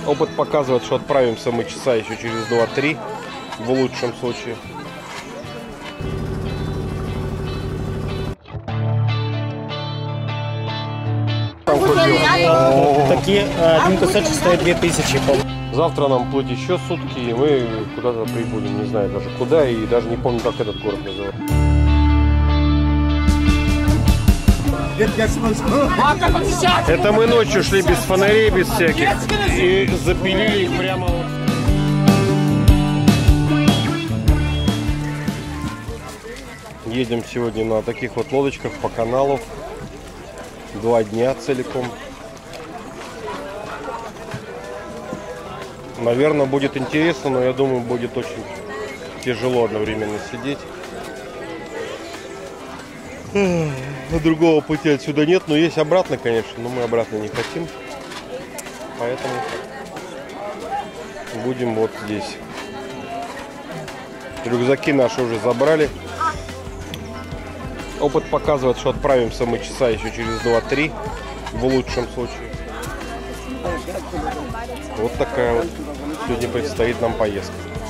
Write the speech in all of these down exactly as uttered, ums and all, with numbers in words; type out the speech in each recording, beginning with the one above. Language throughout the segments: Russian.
Опыт показывает, что отправимся мы часа еще через два-три, в лучшем случае. Такие один кусочек стоит две тысячи. Завтра нам плыть еще сутки, и мы куда-то прибудем, не знаю даже куда, и даже не помню, как этот город называется. Это мы ночью шли без фонарей, без всяких, и запилили их прямо вот. Едем сегодня на таких вот лодочках по каналу. Два дня целиком. Наверное, будет интересно, но я думаю, будет очень тяжело одновременно сидеть. Другого пути отсюда нет, но есть обратно, конечно, но мы обратно не хотим. Поэтому будем вот здесь. Рюкзаки наши уже забрали. Опыт показывает, что отправимся мы часа еще через два-три, в лучшем случае. Вот такая вот сегодня предстоит нам поездка.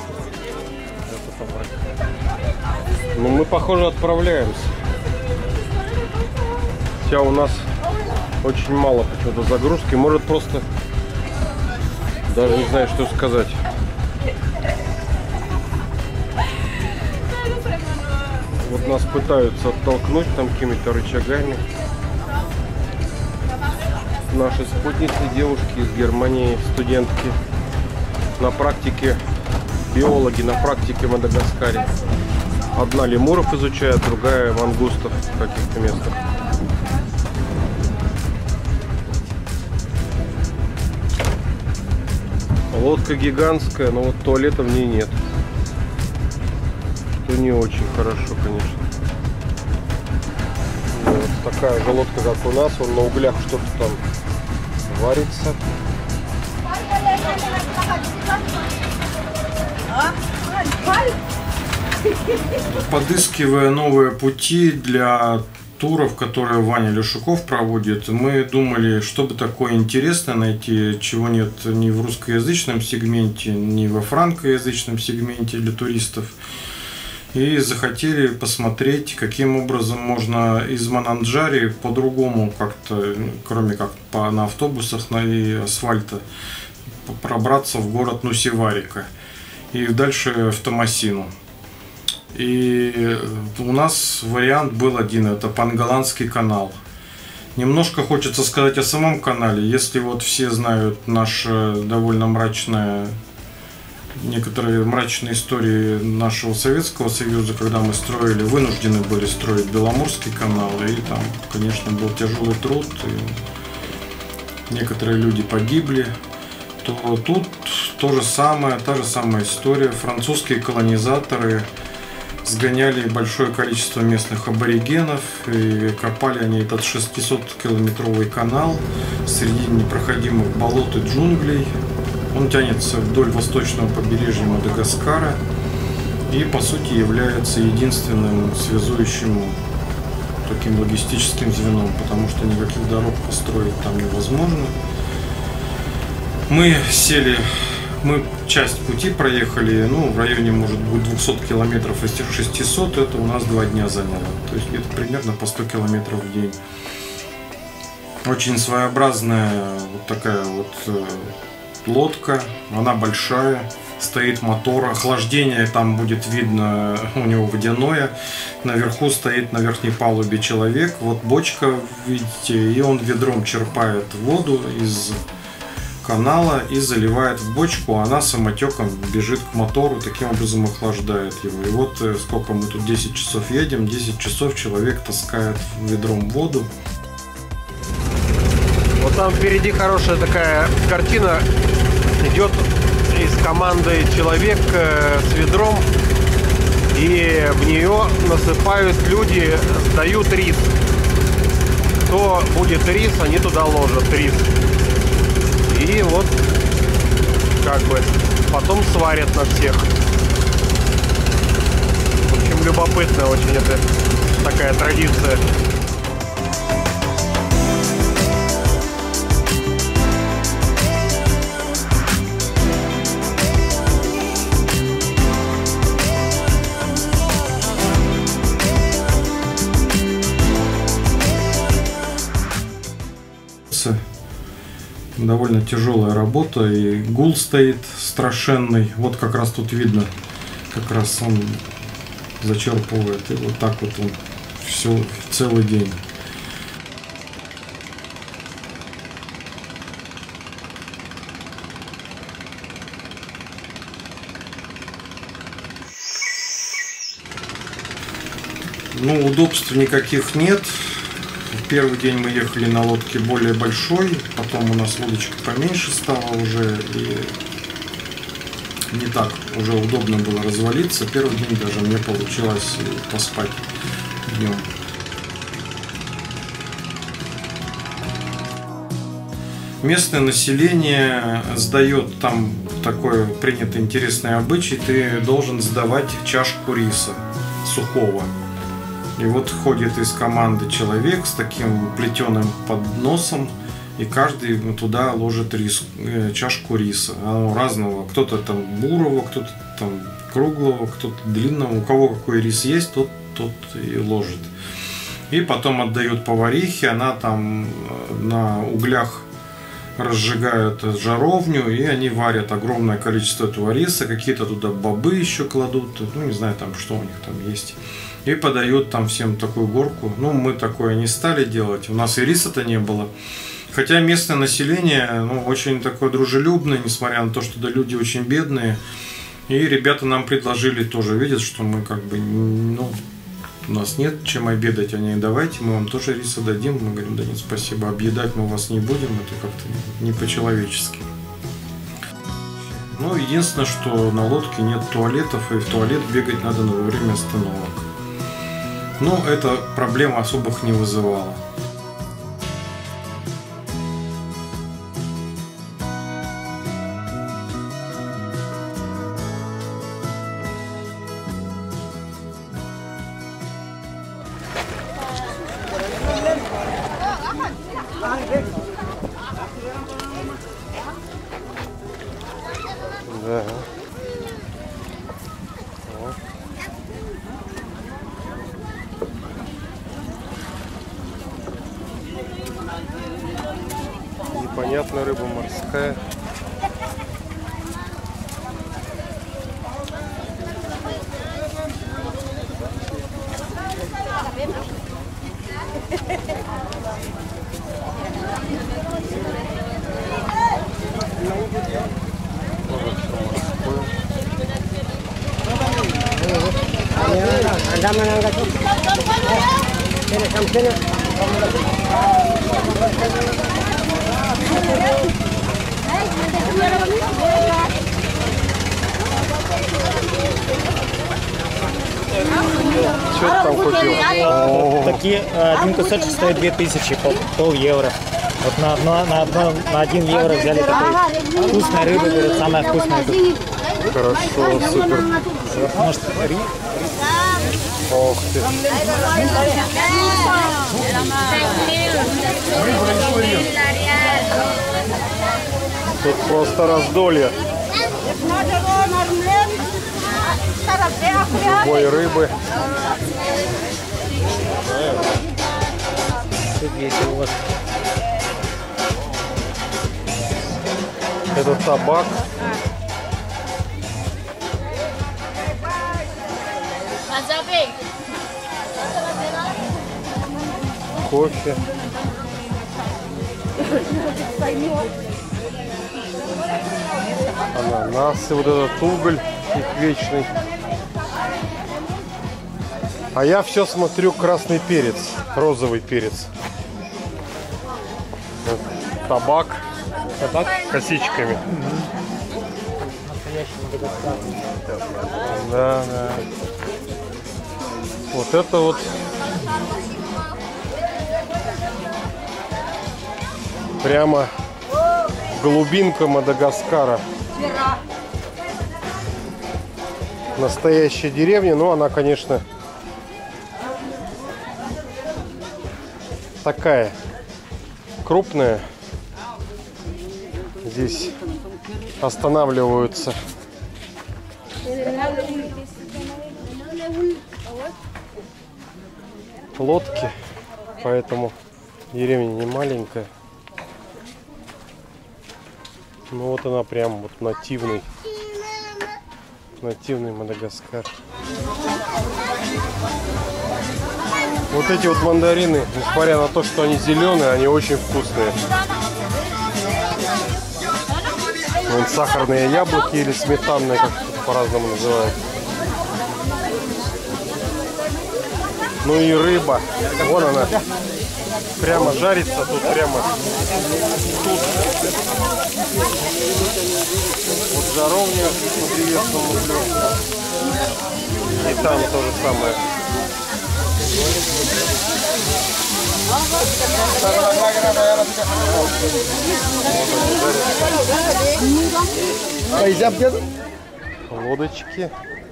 Ну, мы, похоже, отправляемся. Хотя у нас очень мало почему-то загрузки. Может, просто даже не знаю, что сказать. Вот нас пытаются оттолкнуть там какими-то рычагами. Наши спутницы, девушки из Германии, студентки на практике, биологи на практике в Мадагаскаре. Одна лемуров изучает, другая мангустов в каких-то местах. Лодка гигантская, но вот туалета в ней нет. Что не очень хорошо, конечно. Вот такая же лодка, как у нас, он на углях что-то там варится. Подыскивая новые пути для туров, которые Ваня Лешуков проводит, мы думали, чтобы такое интересное найти, чего нет ни в русскоязычном сегменте, ни во франкоязычном сегменте для туристов. И захотели посмотреть, каким образом можно из Мананджари по-другому как-то, кроме как по, на автобусах на, и асфальта, пробраться в город Нусиварика и дальше в Томасину. И у нас вариант был один, это Пангаланский канал. Немножко хочется сказать о самом канале. Если вот все знают наше довольно мрачное, некоторые мрачные истории нашего Советского Союза, когда мы строили, вынуждены были строить Беломорский канал, и там, конечно, был тяжелый труд, и некоторые люди погибли, то тут то же самое, та же самая история. Французские колонизаторы сгоняли большое количество местных аборигенов, и копали они этот шестисоткилометровый канал среди непроходимых болот и джунглей. Он тянется вдоль восточного побережья Мадагаскара и, по сути, является единственным связующим таким логистическим звеном, потому что никаких дорог построить там невозможно. Мы сели, мы часть пути проехали, ну, в районе, может быть, двухсот километров из шестисот, это у нас два дня заняло, то есть где-то примерно по сто километров в день. Очень своеобразная вот такая вот лодка, она большая, стоит мотор, охлаждение там будет видно, у него водяное, наверху стоит на верхней палубе человек, вот бочка, видите, и он ведром черпает воду из канала и заливает в бочку, она самотеком бежит к мотору, таким образом охлаждает его. И вот сколько мы тут десять часов едем, десять часов человек таскает ведром воду. Вот там впереди хорошая такая картина, идет из команды человек с ведром, и в нее насыпают люди, сдают рис. Кто будет рис, они туда ложат рис. И вот как бы потом сварят на всех. В общем, любопытная очень это такая традиция. довольно тяжелая работа, и гул стоит страшенный. Вот как раз тут видно, как раз он зачерпывает, и вот так вот он все целый день. Ну, удобств никаких нет. В первый день мы ехали на лодке более большой, потом у нас лодочка поменьше стала уже, и не так уже удобно было развалиться. Первый день даже мне получилось поспать днем. Местное население сдает, там такой принятый интересный обычай, ты должен сдавать чашку риса сухого. И вот ходит из команды человек с таким плетеным подносом, и каждый туда ложит рис, чашку риса. Оно разного, кто-то там бурого, кто-то там круглого, кто-то длинного. У кого какой рис есть, тот, тот и ложит. И потом отдают поварихе, она там на углях разжигают жаровню, и они варят огромное количество этого риса, какие-то туда бобы еще кладут, ну не знаю там, что у них там есть. И подают там всем такую горку. Ну, мы такое не стали делать. У нас и риса-то не было. Хотя местное население, ну, очень такое дружелюбное, несмотря на то, что да, люди очень бедные. И ребята нам предложили тоже, видят, что мы как бы, ну, у нас нет чем обедать. Они, давайте, мы вам тоже риса дадим. Мы говорим, да нет, спасибо, объедать мы вас не будем. Это как-то не по-человечески. Ну, единственное, что на лодке нет туалетов, и в туалет бегать надо во время остановок. Но эта проблема особых не вызывала. Да. Непонятная рыба морская. Что ты там купил? Такие, один кусочек стоит две тысячи, пол, пол евро. Вот на, одно, на, одно, на один евро взяли такой вкусной рыбы, говорят, самая вкусная тут. Хорошо, супер. Может, ри? Ох ты. Тут просто раздолье. Любой рыбы. Тут весело у вас. Это табак. Кофе. Ананасы, вот этот уголь их вечный. А я все смотрю красный перец, розовый перец. Табак. Табак? Косичками. Да, да. Вот это вот прямо глубинка Мадагаскара. Настоящая деревня, но она, конечно, такая крупная. Здесь останавливаются лодки, поэтому деревня не маленькая. Ну вот она прям вот нативный. Нативный Мадагаскар. Вот эти вот мандарины, несмотря на то, что они зеленые, они очень вкусные. Вон сахарные яблоки или сметанные, как по-разному называют. Ну и рыба. Вон она. Прямо жарится тут, прямо тут. Вот жаровня на древесном углю. И там то же самое. Лодочки.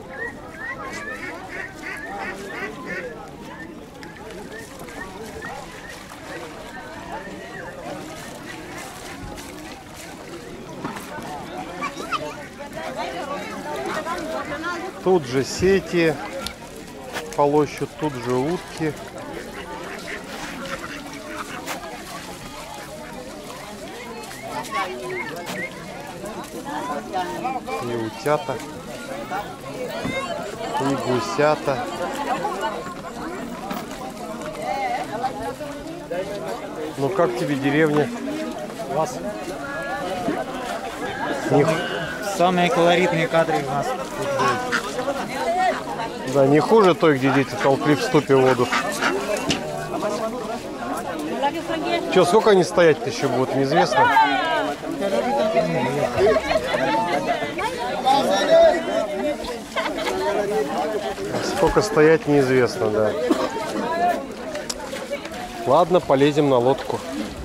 Тут же сети полощут, тут же утки. И утята, и гусята. Ну как тебе деревня? Класс. Не, Самые колоритные кадры у нас тут были. да, не хуже той, где дети толкли в ступе воду. Че, сколько они стоять-то еще будут, неизвестно. Сколько стоять, неизвестно, да. Ладно, полезем на лодку.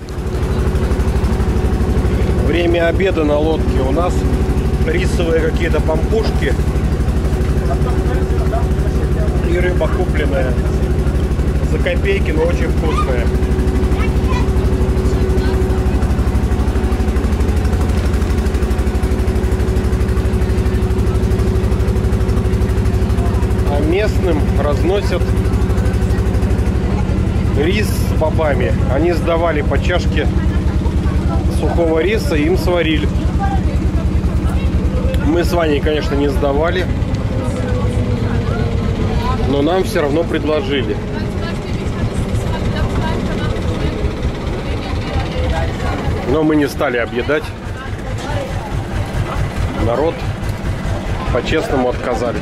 Время обеда на лодке. У нас рисовые какие-то пампушки и рыба купленная за копейки, но очень вкусная. А местным разносят рис с бобами. Они сдавали по чашке сухого риса, им сварили. Мы с Ваней, конечно, не сдавали, но нам все равно предложили. Но мы не стали объедать. Народ по-честному отказались.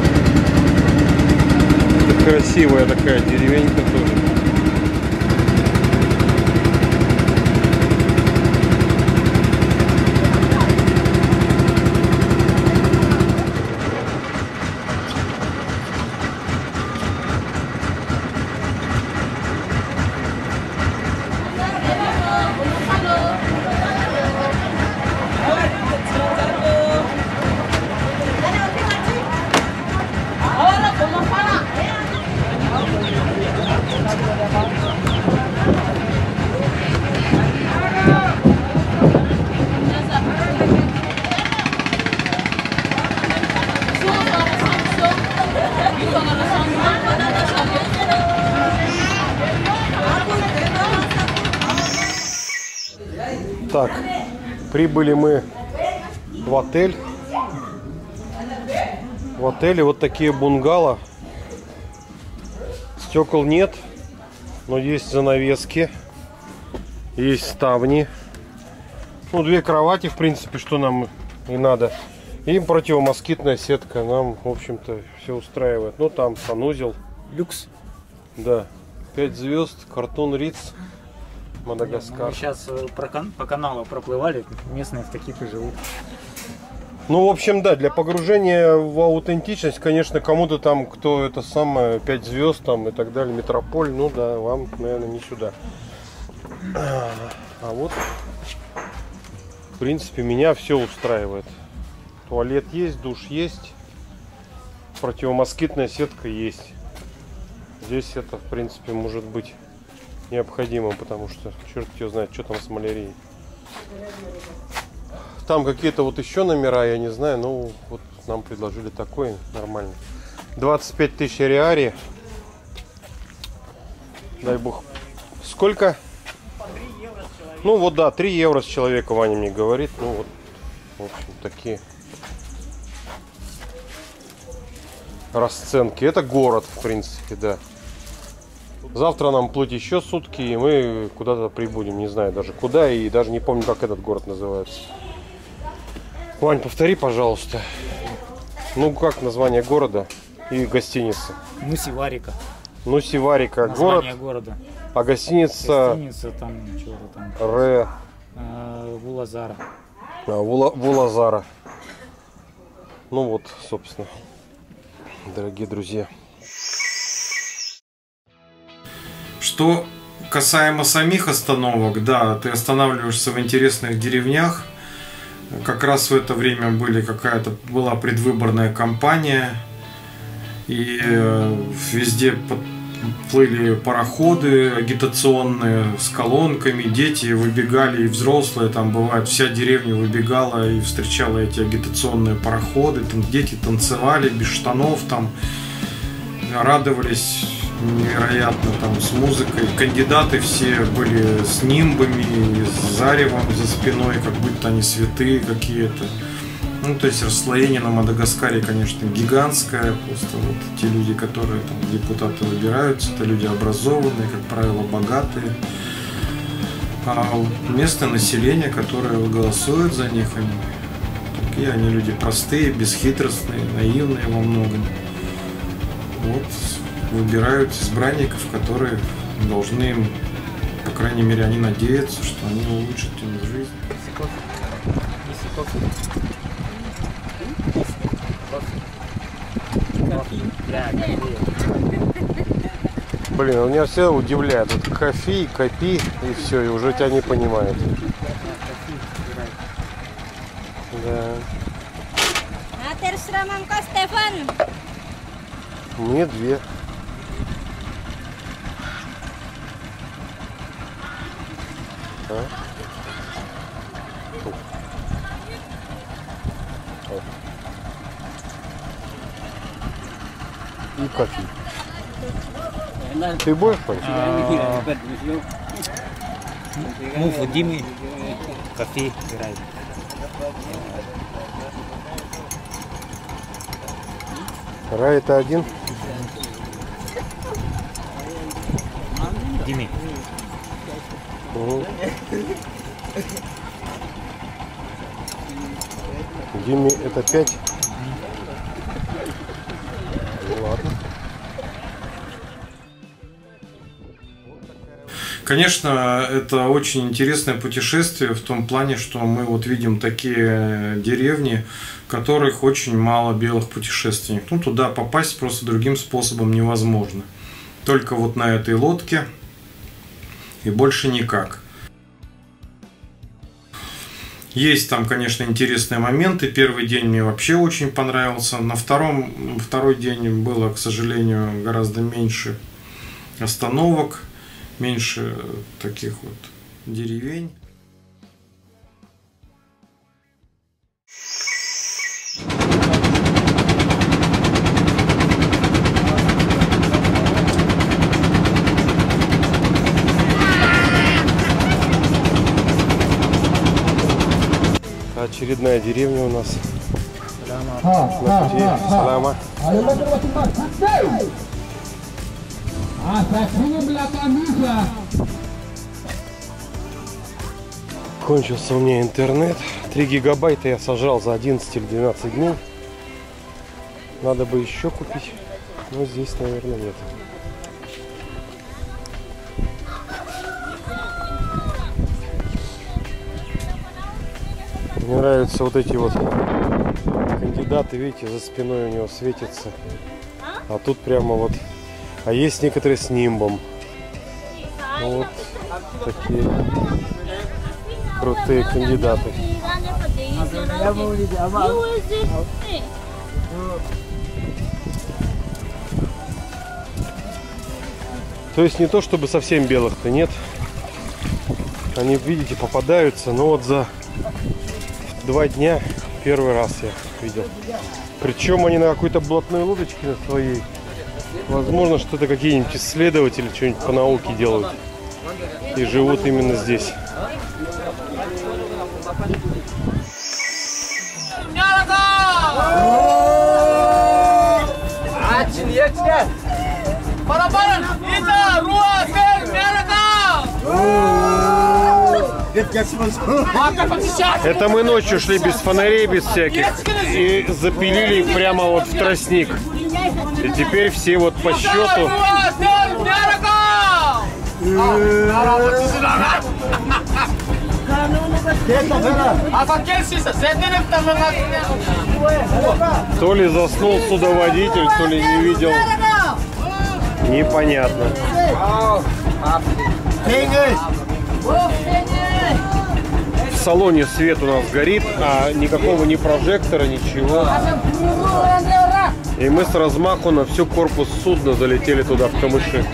Это красивая такая деревенька тоже. Так, прибыли мы в отель. В отеле вот такие бунгало. Стекол нет, но есть занавески, есть ставни. Ну, две кровати, в принципе, что нам и надо. И противомоскитная сетка. Нам, в общем-то, все устраивает. Ну, там санузел. Люкс. Да. Пять звезд, картон Риц, Мадагаскар. Мы сейчас по каналу проплывали, местные в таких и живут. Ну, в общем, да, для погружения в аутентичность, конечно, кому-то там, кто это самое, пять звезд там и так далее, метрополь, ну да, вам, наверное, не сюда. А вот, в принципе, меня все устраивает. Туалет есть, душ есть, противомоскитная сетка есть. Здесь это, в принципе, может быть необходимо, потому что черт его знает, что там с малярией. Там какие-то вот еще номера, я не знаю, ну вот нам предложили такой нормальный. двадцать пять тысяч реари. Дай бог. Сколько? По три евро с человека. Ну вот да, три евро с человека, Ваня мне говорит. Ну вот, в общем, такие расценки. Это город, в принципе, да. Завтра нам плыть еще сутки, и мы куда-то прибудем. Не знаю даже куда, и даже не помню, как этот город называется. Вань, повтори, пожалуйста. Ну, как название города и гостиницы? Нусиварика. Нусиварика, город. Города. А гостиница? Гостиница там, что-то там. Ре. Э, Вулазара. А, Вула... Вулазара. Ну вот, собственно, дорогие друзья. Что касаемо самих остановок, да, ты останавливаешься в интересных деревнях. Как раз в это время были какая-то была предвыборная кампания, и э, везде плыли пароходы агитационные с колонками, дети выбегали, и взрослые, там бывает, вся деревня выбегала и встречала эти агитационные пароходы, там дети танцевали без штанов, там радовались невероятно, там с музыкой. Кандидаты все были с нимбами, с заревом за спиной, как будто они святые какие-то. Ну, то есть расслоение на Мадагаскаре, конечно, гигантское. Просто вот те люди, которые там депутаты выбираются, это люди образованные, как правило, богатые. А местное население, которое голосует за них, они такие, они люди простые, бесхитростные, наивные во многом. Вот выбирают избранников, которые должны им, по крайней мере, они надеются, что они улучшат им жизнь. Блин, у меня все удивляет. Вот кофе, копи, и все, и уже тебя не понимают. Да. Мне две. А? И кофе. Ты будешь пойти? Муфу Димы. Кофе играет. Рай это один? Дими. Угу. Диме это пять? Ну, ладно. Конечно, это очень интересное путешествие в том плане, что мы вот видим такие деревни, в которых очень мало белых путешественников. Ну, туда попасть просто другим способом невозможно. Только вот на этой лодке и больше никак. Есть там, конечно, интересные моменты. Первый день мне вообще очень понравился. На втором, второй день было, к сожалению, гораздо меньше остановок, меньше таких вот деревень. Очередная деревня у нас. На пути. Салама. Кончился у меня интернет. три гигабайта я сажал за одиннадцать или двенадцать дней. Надо бы еще купить. Но здесь, наверное, нет. Мне нравятся вот эти вот кандидаты, видите, за спиной у него светится. А тут прямо вот. А есть некоторые с нимбом. Ну, вот такие крутые кандидаты. То есть не то чтобы совсем белых-то нет. Они, видите, попадаются, но вот за два дня первый раз я видел. Причем они на какой-то блатной лодочке на своей. Возможно, что это какие-нибудь исследователи что-нибудь по науке делают. И живут именно здесь. Это мы ночью шли без фонарей, без всяких, и запилили их прямо вот в тростник. И теперь все вот по счету. То ли заснул судоводитель, то ли не видел. Непонятно. В салоне свет у нас горит, а никакого ни прожектора, ничего. И мы с размаху на всю корпус судна залетели туда, в камыши.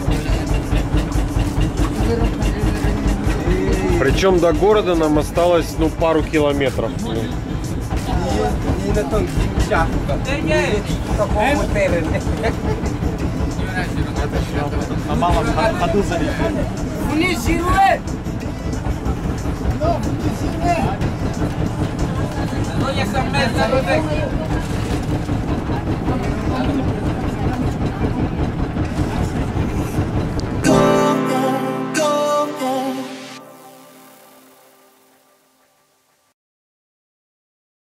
Причем до города нам осталось, ну, пару километров. На малом ходу залетели. No, ya se me